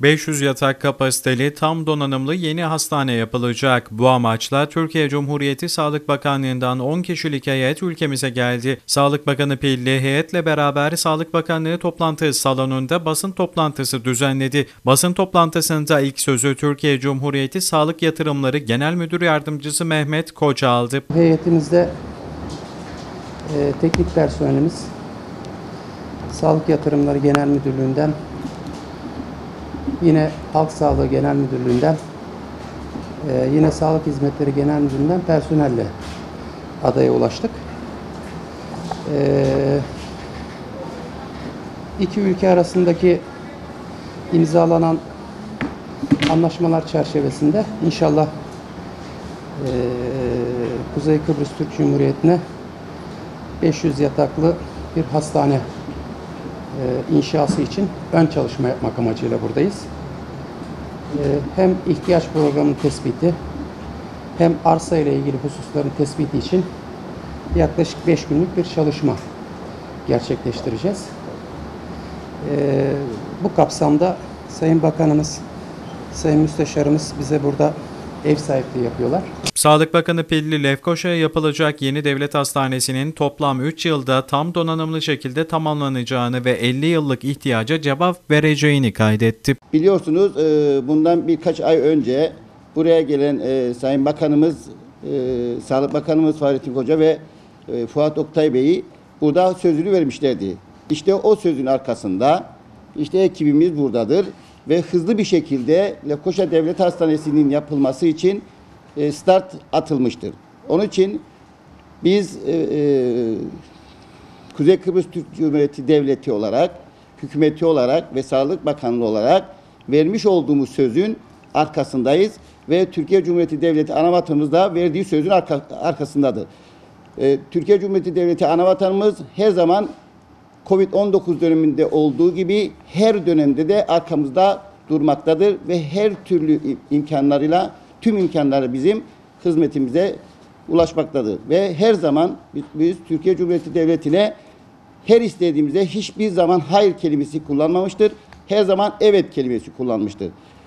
500 yatak kapasiteli tam donanımlı yeni hastane yapılacak. Bu amaçla Türkiye Cumhuriyeti Sağlık Bakanlığı'ndan 10 kişilik heyet ülkemize geldi. Sağlık Bakanı Pilli heyetle beraber Sağlık Bakanlığı toplantı salonunda basın toplantısı düzenledi. Basın toplantısında ilk sözü Türkiye Cumhuriyeti Sağlık Yatırımları Genel Müdür Yardımcısı Mehmet Koç aldı. Heyetimizde teknik personelimiz Sağlık Yatırımları Genel Müdürlüğü'nden, yine Halk Sağlığı Genel Müdürlüğü'nden, yine Sağlık Hizmetleri Genel Müdürlüğü'nden personelle adaya ulaştık. İki ülke arasındaki imzalanan anlaşmalar çerçevesinde inşallah Kuzey Kıbrıs Türk Cumhuriyeti'ne 500 yataklı bir hastane inşası için ön çalışma yapmak amacıyla buradayız. Hem ihtiyaç programının tespiti hem arsa ile ilgili hususların tespiti için yaklaşık 5 günlük bir çalışma gerçekleştireceğiz. Bu kapsamda Sayın Bakanımız, Sayın Müsteşarımız bize burada ev sahipliği yapıyorlar. Sağlık Bakanı Pilli, Lefkoşa'ya yapılacak yeni devlet hastanesinin toplam 3 yılda tam donanımlı şekilde tamamlanacağını ve 50 yıllık ihtiyaca cevap vereceğini kaydetti. Biliyorsunuz bundan birkaç ay önce buraya gelen Sayın Bakanımız, Sağlık Bakanımız Fahrettin Koca ve Fuat Oktay Bey'i burada sözünü vermişlerdi. İşte o sözün arkasında işte ekibimiz buradadır ve hızlı bir şekilde Lefkoşa Devlet Hastanesi'nin yapılması için start atılmıştır. Onun için biz Kuzey Kıbrıs Türk Cumhuriyeti Devleti olarak, hükümeti olarak ve Sağlık Bakanlığı olarak vermiş olduğumuz sözün arkasındayız ve Türkiye Cumhuriyeti Devleti Anavatanımız da verdiği sözün arkasındadır. Türkiye Cumhuriyeti Devleti Anavatanımız her zaman Covid-19 döneminde olduğu gibi her dönemde de arkamızda durmaktadır ve her türlü imkanlarıyla tüm imkanları bizim hizmetimize ulaşmaktadır. Ve her zaman biz Türkiye Cumhuriyeti Devleti'ne her istediğimizde hiçbir zaman hayır kelimesi kullanmamıştır. Her zaman evet kelimesi kullanmıştır.